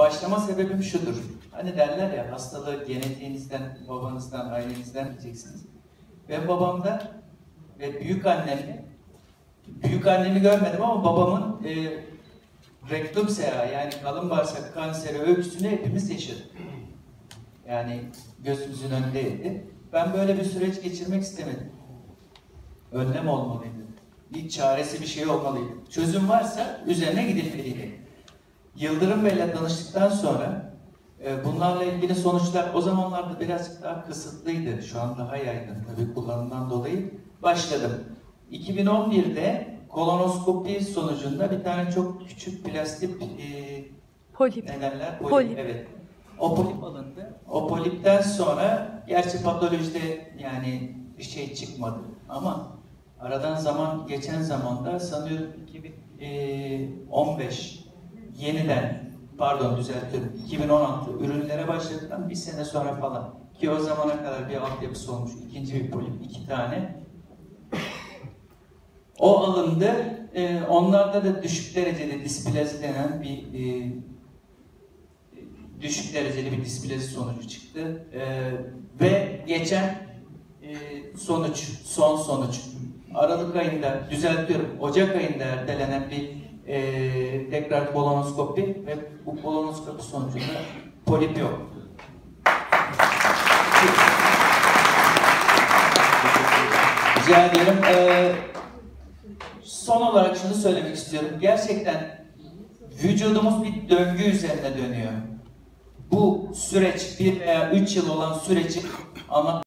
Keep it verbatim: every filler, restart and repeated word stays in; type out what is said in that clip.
başlama sebebim şudur. Hani derler ya, hastalığı genetiğinizden, babanızdan, ailenizden diyeceksiniz. Ben babamda ve büyük annemde, büyük annemi görmedim ama babamın e, rektum sea, yani kalın bağırsak kanseri öyküsünü hepimiz yaşadık. Yani gözümüzün önündeydi. Ben böyle bir süreç geçirmek istemedim. Önlem olmalıydı. Bir çaresi bir şey olmalıydı. Çözüm varsa üzerine gidilmeliydi. Yıldırım Bey'le tanıştıktan sonra e, bunlarla ilgili sonuçlar o zamanlarda birazcık daha kısıtlıydı. Şu an daha yaygın tabii kullanımdan dolayı. Başladım. iki bin on bir'de kolonoskopi sonucunda bir tane çok küçük plastik e, polip. Ne derler? Polip. Polip. Evet. O polip alındı. O polipten sonra gerçi patolojide yani bir şey çıkmadı ama aradan zaman geçen zamanda sanıyorum iki bin on beş yeniden pardon düzeltiyorum iki bin on altı ürünlere başladıktan bir sene sonra falan ki o zamana kadar bir altyapısı olmuş ikinci bir polip iki tane o alındı. Ee, onlarda da düşük derecede displazi denen bir e, düşük dereceli bir displazi sonucu çıktı. Ee, ve geçen e, sonuç, son sonuç Aralık ayında düzeltiyorum, Ocak ayında ertelenen bir e, tekrar kolonoskopi ve bu kolonoskopi sonucunda polip yok. Rica ederim. Ee, son olarak şunu söylemek istiyorum. Gerçekten vücudumuz bir döngü üzerine dönüyor. Bu süreç bir veya üç yıl olan süreci ama